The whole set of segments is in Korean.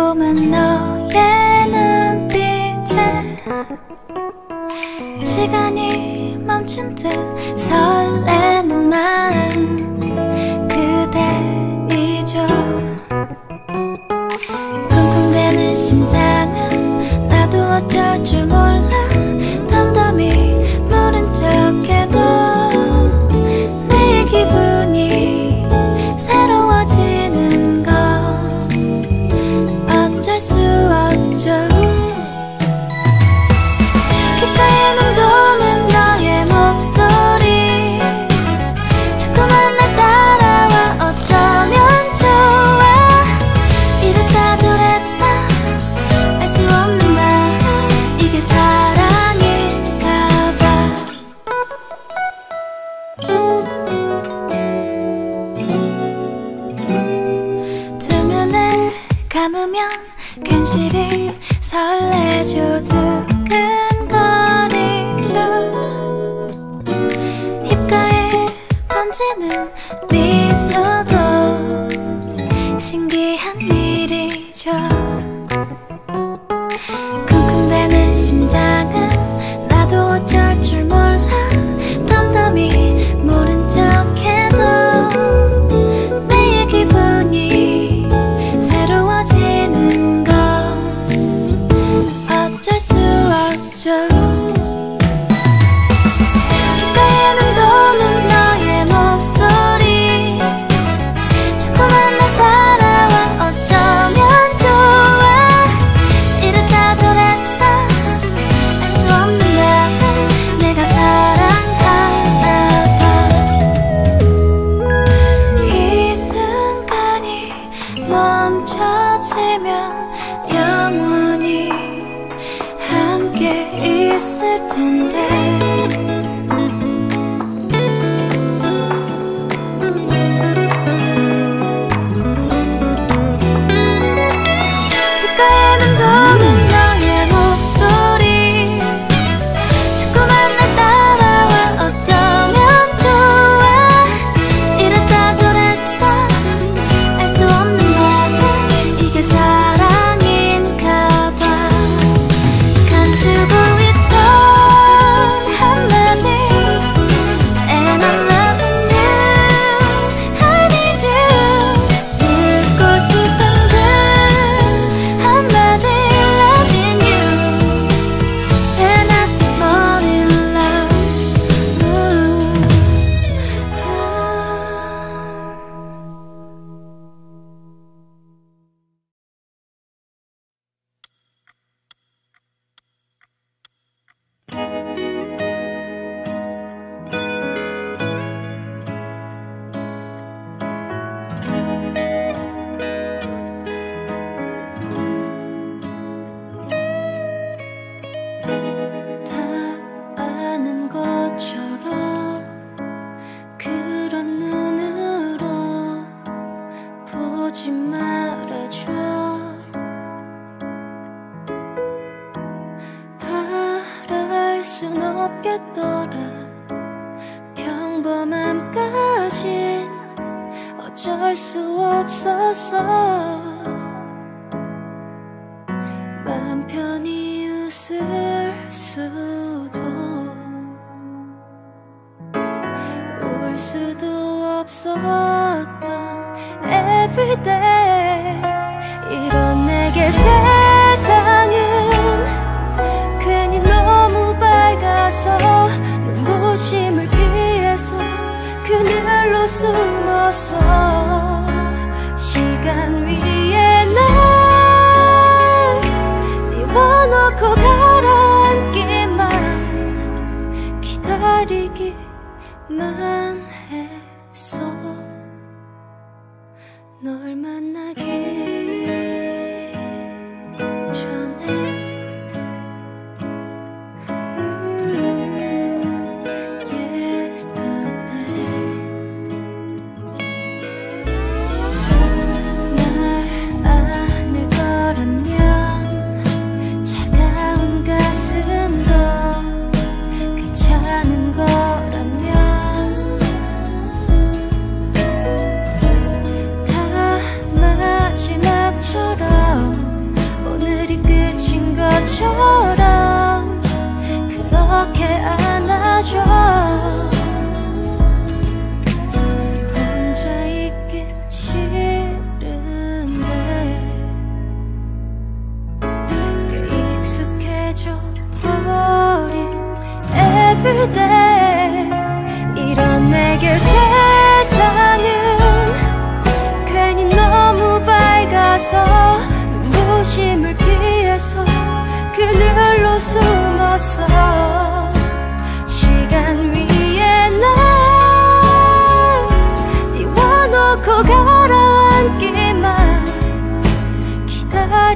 달콤한 너의 눈빛에 시간이 멈춘 듯 설레는 마음 그대이죠. 쿵쿵대는 심장은 나도 어쩔 줄 몰라 덤덤히 모른 척해도 내 기분이 새로워지는 건 어쩔 수 없죠. 귓가에 맴도는 너의 목소리 자꾸만 날 따라와 어쩌면 좋아. 이랬다 저랬다 알 수 없는 마음 이게 사랑인가 봐. 두 눈을 감으면 괜시리 설레죠. 두근거리죠. 입가에 번지는 미소도 신기한 일이죠. 쿵쿵대는 심장은 나도 어쩔 줄 몰라 덤덤히 모른 척해도 내 기분이 새로워지는 건 어쩔 수 없죠. 귓가에 맴도는 너의 목소리 자꾸만 날 따라와 어쩌면 좋아. 이랬다 저랬다 알 수 없는 마음 내가 사랑하나 봐. 이 순간이 멈춰지면 영원히 함께 있을 텐데. 귓가에 맴도는 너의 목소리 자꾸만 날 따라와 어쩌면 좋아. 이랬다 저랬다 알 수 없는 마음 이게 사랑인가 봐. 감추고 있던 한마디 And I'm loving you I need you 듣고 싶은 그 한마디 Loving you And I fall in love. 다 아는 것처럼 그런 눈으로 보지 말아줘. 바랄 순 없겠더라. 평범함까진 어쩔 수 없었어. 맘 편히 웃을 수도 울 수도 없었던 everyday. 이런 내게 세상은 괜히 너무 밝아서 눈부심을 피해서 그늘로 숨었어. 시간 위에 날 띄워놓고 가라앉기만 기다리기만 했어. 널 만나기 전에 yesterday 난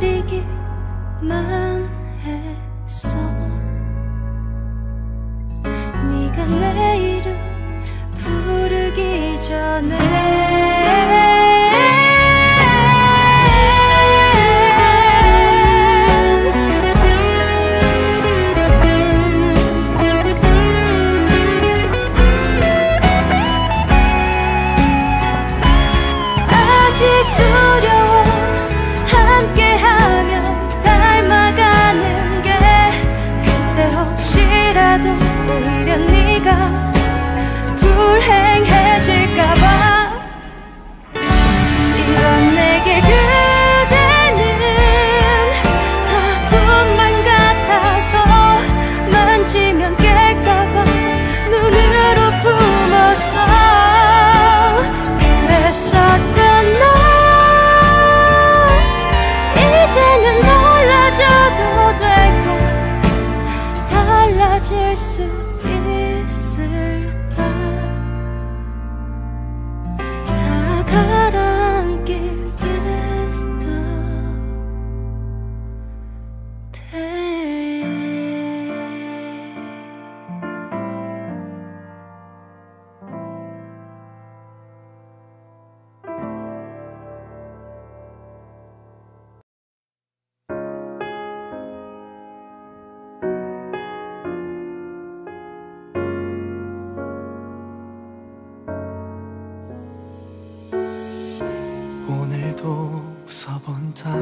기다리기만 했어. 네가 내 이름 부르기 전에 두려워 함께하면 닮아가는 게 그때 혹시라도 오히려 네가 불행해질까봐 이런 내게 그대는 다 꿈만 같아서 만지면 깰까봐 눈으로 품었어. 그랬었던 너 이제는 달라져도 될까? 달라질 수 있을까? 다 가라앉길 This 오늘도 웃어본다.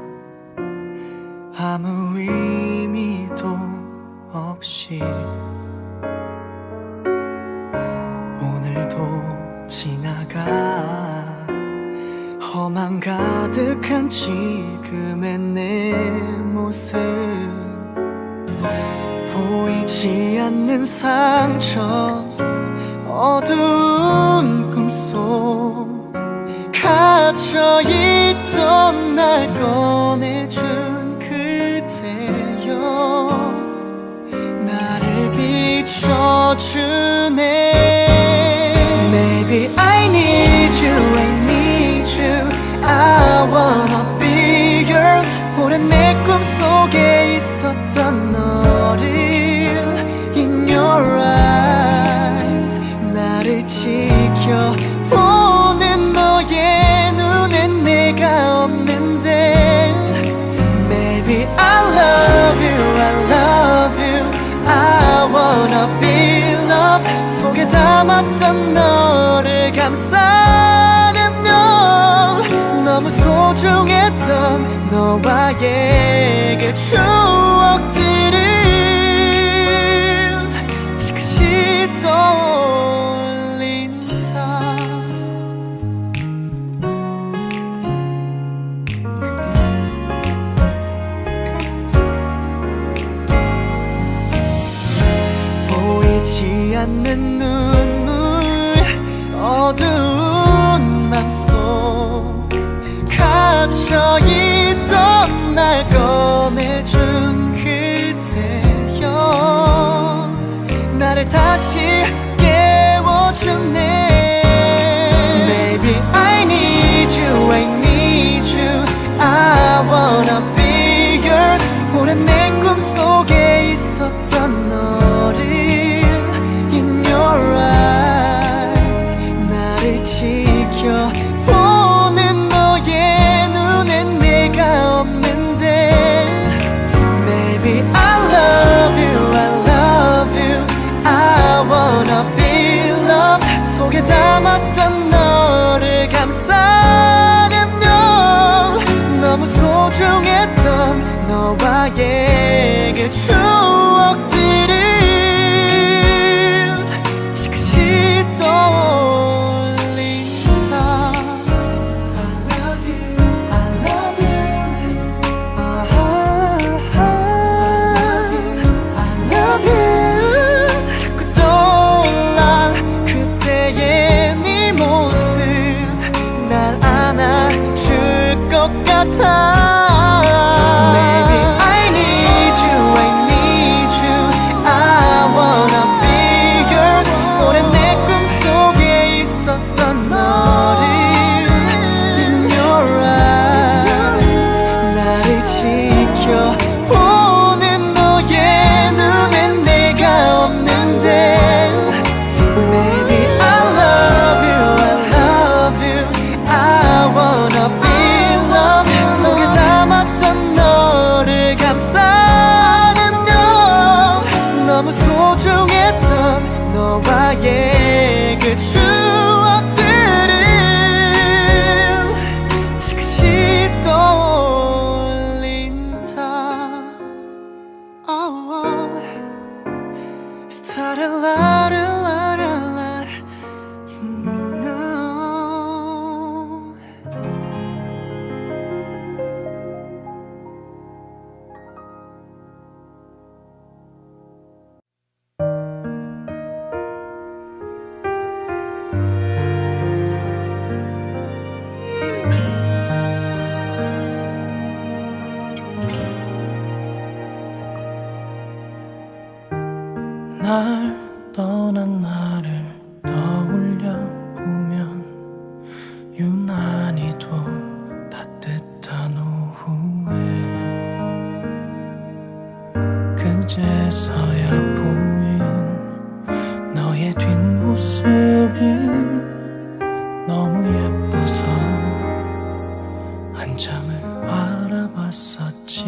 아무 의미도 없이 오늘도 지나가. 험한 가득한 지금의 내 모습, 보이지 않는 상처, 어두운 꿈속 갇혀있던 날 꺼내준 그대여 나를 비춰주네. Maybe I need you, I need you, I wanna be yours. 오랜 내 꿈속에 있었던 너를 In your eyes 나를 지켜보는 너의 눈엔 내가 없는데. Maybe I love you, I love you, I wanna be loved. 속에 담았던 너를 감싸는 널 너무 소중했던 너와의 그 추억들을 지그시 떠올린다. 보이지 않는 눈물, 어두운 맘속 갇혀있던 날 꺼내준 그대여 나를 다시 깨워주네. Baby I need you, I need you, I wanna be yours. 오랜 내 꿈속에 있었던 너를 In your eyes 나를 지켜보는 너의 눈엔 내가 없는데. Baby I love you, I love you, I wanna be loved. 속에 담았던 너를 감싸는 널 너무 소중했던 너와의 그 추억들을 지그시 떠올린다. I love you, I love you, I love you. 자꾸 떠올라 그때의 네 모습 날 안아줄 것 같아. Maybe I need you, I need you, I 지켜보는 너의 눈엔 내가 없는데 Baby I love you, I love you, I wanna be loved. 속에 담았던 너를 감싸는 너 너무 소중했던 너와의 그 추억들을 지그시 떠올린다. 스타랄라랄라랄라 no. 날 떠난 나를 떠올려 보면 유난히도 따뜻한 오후에 그제서야 보인 너의 뒷모습이 너무 예뻐서 한참을 바라봤었지.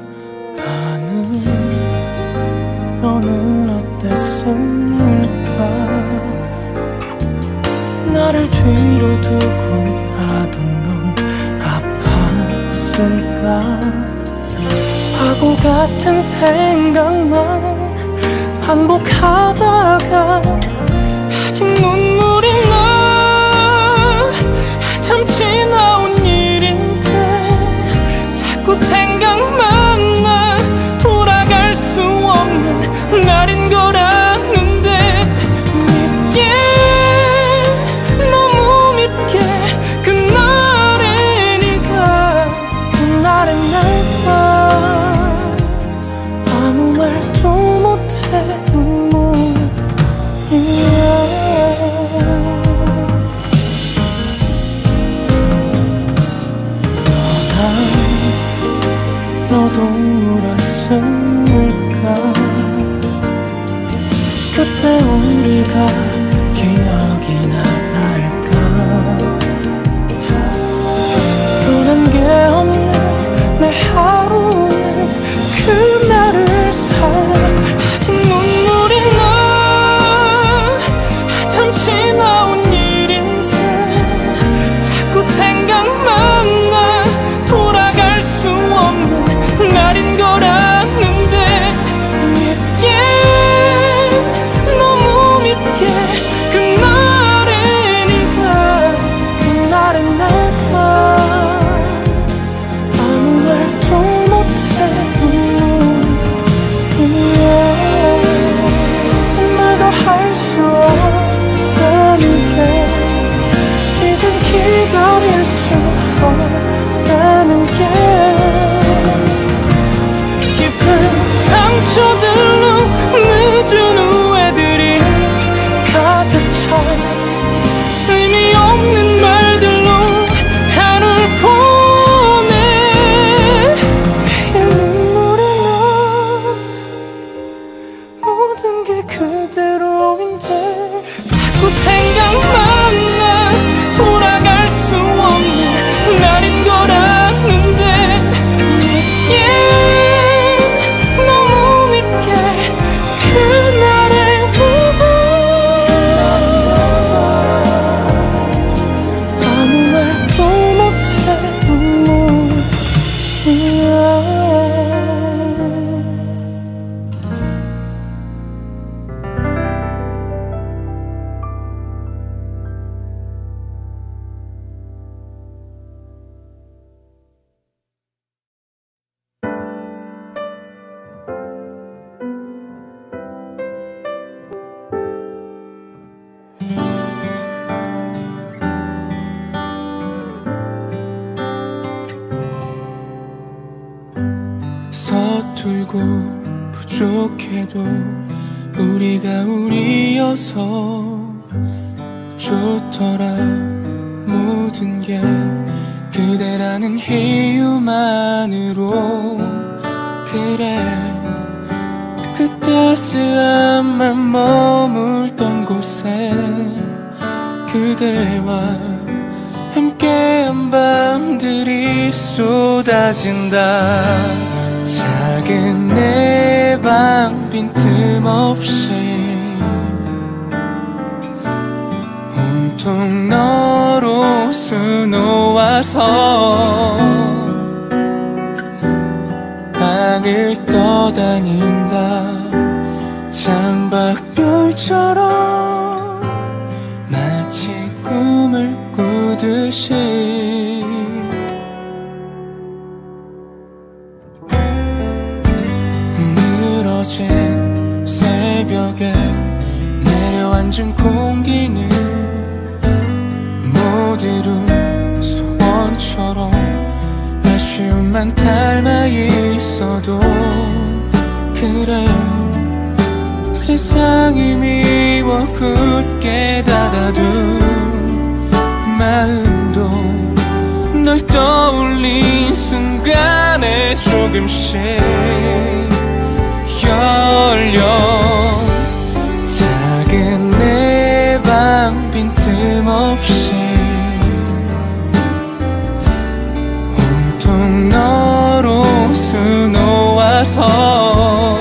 너는 어땠을까? 나를 뒤로 두고 가던 넌 아팠을까? 바보 같은 생각만 반복하다가 아직 눈물이 나. 한참 지나온 일인데 자꾸 생각만 나. 돌아갈 수 없는 날인 걸 아는데 밉게 너무 밉게 그날의 네가 그날의 내가 아무 말도 못해 눈물이야. 너도 울었을까? 그때 우리가 기억이 날까? 변한 게 없는 내 하루는 그날을 살아. 아직 눈물이 나. 한참 지나온 일인데 자꾸 생각만 나. 돌아갈 수 없는 날인 걸 아는데 밉게 너무 밉게 그날의 네가 그날의 내가 아무 말도 못해 눈물이야. 무슨 말도 할 수 없다는 게 이젠 기다릴 수 없다는 게 깊은 상처들로 늦은 후회들이 가득 차. 의미 없는 말들로 하루를 보내. 매일 눈물이 나. 모든 게 그대로인데 자꾸 생각만 나. 돌아갈 수 없는 날인 걸 아는데 밉게 너무 밉게 그날의 네가 아무 말도 못해 눈물이야. 서툴고 부족해도 우리가 우리여서 좋더라. 모든 게 그대라는 이유만으로 그래 그 따스한 맘 머물던 곳에 그대와 함께한 밤들이 쏟아진다. 작은 내 방 빈틈없이 온통 너로 수놓아서 방을 떠다닌다. 창밖별처럼 마치 꿈을 꾸듯이 늘어진 새벽에 내려앉은 공기는 모두로 소원처럼 아쉬움만 닮아 있어도 그래 세상이 미워 굳게 닫아둔 마음도 널 떠올린 순간에 조금씩 열려. 작은 내 방 빈틈없이 온통 너로 수놓아서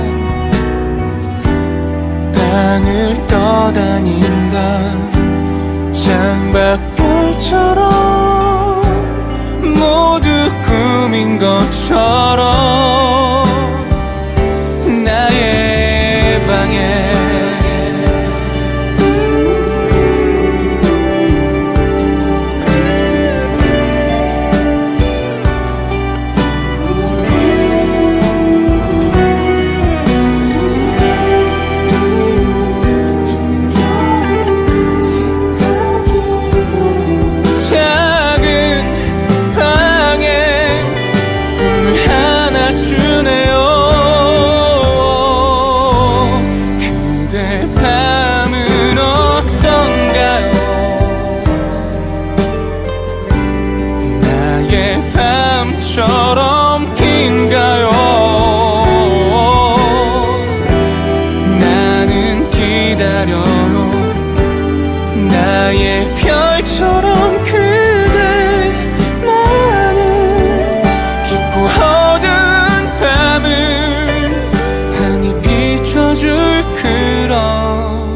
땅을 떠다닌다. 창밖별처럼 모두 꿈인 것처럼 나의 방에 밤처럼 긴가요? 나는 기다려요. 나의 별처럼 그대만을 깊고 어두운 밤을 환히 비춰줄 그런